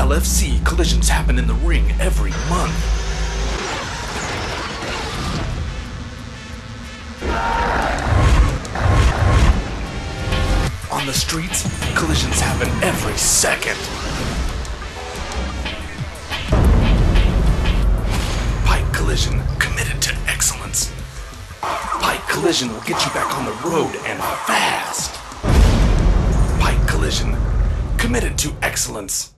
LFC, collisions happen in the ring every month. On the streets, collisions happen every second. Pike Collision, committed to excellence. Pike Collision will get you back on the road and fast. Pike Collision, committed to excellence.